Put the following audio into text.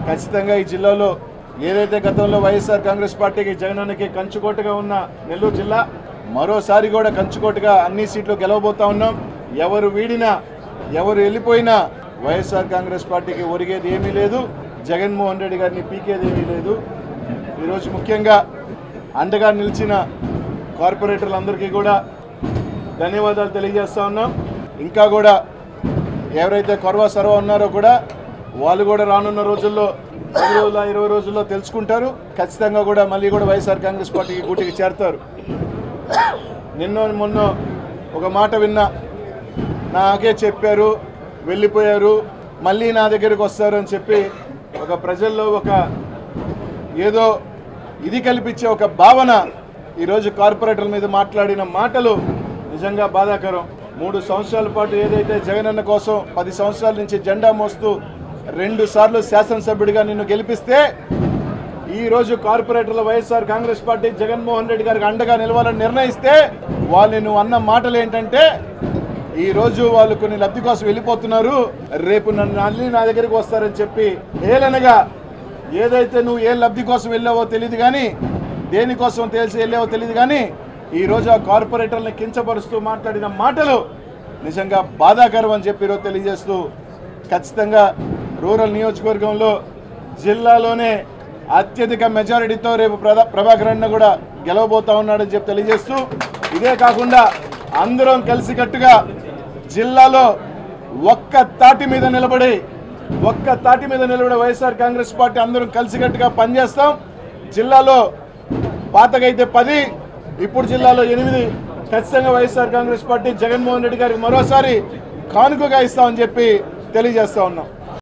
ఖచ్చితంగా ఈ జిల్లాలో ఏదైతే గతంలో వైఎస్ఆర్ కాంగ్రెస్ పార్టీకి జగనన్నకి కంచుకోటగా ఉన్న నెల్లూరు జిల్లా మరోసారి కూడా కంచుకోటగా అన్ని సీట్లు గెలవబోతా ఉన్నాం. ఎవరు వీడినా ఎవరు వెళ్ళిపోయినా వైఎస్ఆర్ కాంగ్రెస్ పార్టీకి ఒరిగేది ఏమీ లేదు, జగన్మోహన్ రెడ్డి గారిని పీకేది ఏమీ లేదు. ఈరోజు ముఖ్యంగా అండగా నిలిచిన కార్పొరేటర్లందరికీ కూడా ధన్యవాదాలు తెలియజేస్తా ఉన్నాం. ఇంకా కూడా ఎవరైతే కొరవా సర్వ ఉన్నారో కూడా వాళ్ళు కూడా రానున్న రోజుల్లో 10 రోజుల 20 రోజుల్లో తెలుసుకుంటారు. ఖచ్చితంగా కూడా మళ్ళీ కూడా వైఎస్ఆర్ కాంగ్రెస్ పార్టీకి గూటికి చేరతారు. నిన్న మొన్న ఒక మాట విన్నా, నాకే చెప్పారు వెళ్ళిపోయారు మళ్ళీ నా దగ్గరికి వస్తారు అని చెప్పి ఒక ప్రజల్లో ఒక ఏదో ఇది కల్పించే ఒక భావన ఈరోజు కార్పొరేటర్ల మీద మాట్లాడిన మాటలు నిజంగా బాధాకరం. 3 సంవత్సరాల పాటు ఏదైతే జగనన్న కోసం 10 సంవత్సరాల నుంచి జెండా మోస్తూ 2 సార్లు శాసనసభ్యుడిగా నిన్ను గెలిపిస్తే ఈరోజు కార్పొరేటర్ల వైఎస్ఆర్ కాంగ్రెస్ పార్టీ జగన్మోహన్ రెడ్డి గారికి అండగా నిలవాలని నిర్ణయిస్తే వాళ్ళు నువ్వు అన్న మాటలు ఏంటంటే ఈరోజు వాళ్ళు కొన్ని లబ్ధి కోసం వెళ్ళిపోతున్నారు, రేపు నన్ను అల్లి నా దగ్గరికి వస్తారని చెప్పి ఏలనగా ఏదైతే నువ్వు ఏ లబ్ధి కోసం వెళ్ళావో తెలియదు కానీ దేనికోసం తెలిసి వెళ్ళావో తెలియదు కానీ ఈరోజు ఆ కార్పొరేటర్ని కించపరుస్తూ మాట్లాడిన మాటలు నిజంగా బాధాకరం అని చెప్పి ఈరోజు తెలియజేస్తూ ఖచ్చితంగా రూరల్ నియోజకవర్గంలో జిల్లాలోనే అత్యధిక మెజారిటీతో రేపు ప్రభాకర్ అన్న కూడా గెలవబోతా ఉన్నాడని చెప్పి తెలియజేస్తూ ఇదే కాకుండా అందరం కలిసికట్టుగా జిల్లాలో ఒక్క తాటి మీద నిలబడి వైఎస్ఆర్ కాంగ్రెస్ పార్టీ అందరం కలిసికట్టుగా పనిచేస్తాం. జిల్లాలో పాతకైతే 10 ఇప్పుడు జిల్లాలో 8 ఖచ్చితంగా వైఎస్ఆర్ కాంగ్రెస్ పార్టీ జగన్మోహన్ రెడ్డి గారికి మరోసారి కానుకగా ఇస్తామని చెప్పి తెలియజేస్తా ఉన్నాం.